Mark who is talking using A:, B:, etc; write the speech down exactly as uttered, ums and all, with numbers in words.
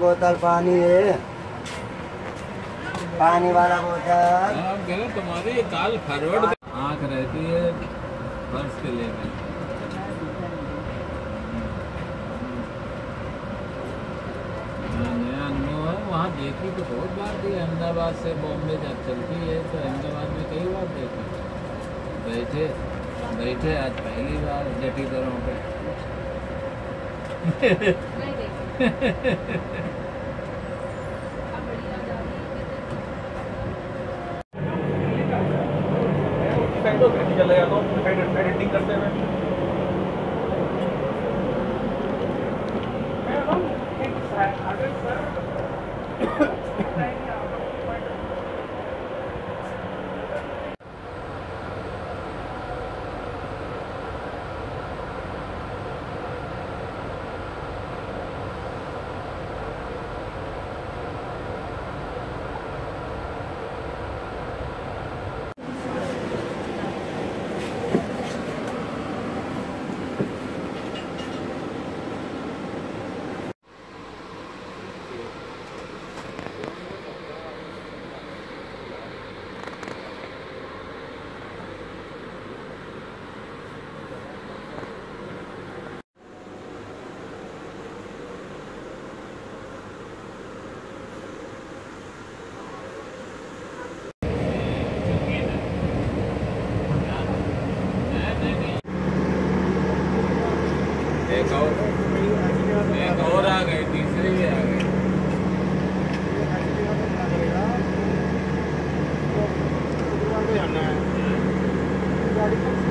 A: बोतल पानी है, पानी वाला बोतल।
B: आप कह रहे तुम्हारी ये काल फॉरवर्ड आँख रहती है पर्स के लिए। नया अनुभव है, वहाँ देखी तो बहुत बार थी। अहमदाबाद से बॉम्बे जब चलती है तो अहमदाबाद में कई बार देखी। बैठे बैठे आज पहली बार जटी दरों पे।
C: एडिटिंग करते हुए
B: एक और एक और आ गई, तीसरी भी आ गई।
A: जाना है।